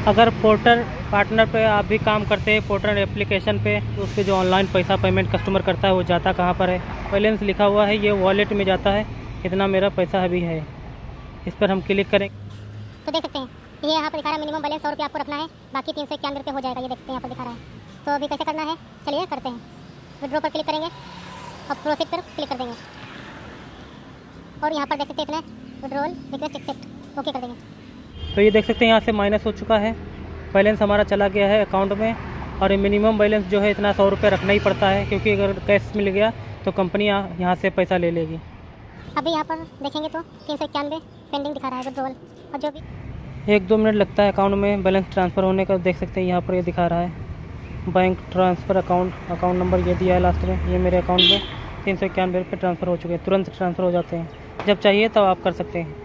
अगर portal partner पे आप भी काम करते हैं, पोर्टल एप्लीकेशन पे, तो उस पर जो ऑनलाइन पैसा पेमेंट कस्टमर करता है वो जाता कहाँ पर है? बैलेंस लिखा हुआ है, ये वॉलेट में जाता है, इतना मेरा पैसा अभी है। इस पर हम क्लिक करें तो देख सकते हैं ये यहाँ पर दिखा रहा है मिनिमम बैलेंस 100 रुपये आपको रखना है, बाकी 391 रुपये हो जाएगा। ये देखते हैं यहाँ पर दिखा रहा है। तो अभी कैसे करना है, चलिए करते हैं। विड्रॉ पर क्लिक करेंगे और प्रोसीड पर क्लिक कर देंगे और यहाँ पर देख सकते हैं इतना विड्रॉल रिक्वेस्ट एक्सेप्ट ओके कर देंगे। तो ये देख सकते हैं यहाँ से माइनस हो चुका है, बैलेंस हमारा चला गया है अकाउंट में। और ये मिनिमम बैलेंस जो है इतना 100 रुपये रखना ही पड़ता है, क्योंकि अगर कैश मिल गया तो कंपनी यहाँ से पैसा ले लेगी। अभी यहाँ पर देखेंगे तो 391 पेंडिंग दिखा रहा है विड्रॉल, और जो भी 1-2 मिनट लगता है अकाउंट में बैलेंस ट्रांसफ़र होने का। देख सकते हैं यहाँ पर ये दिखा रहा है बैंक ट्रांसफ़र अकाउंट नंबर ये दिया है लास्ट में। ये मेरे अकाउंट में 391 रुपये ट्रांसफ़र हो चुके हैं, तुरंत ट्रांसफ़र हो जाते हैं। जब चाहिए तब आप कर सकते हैं।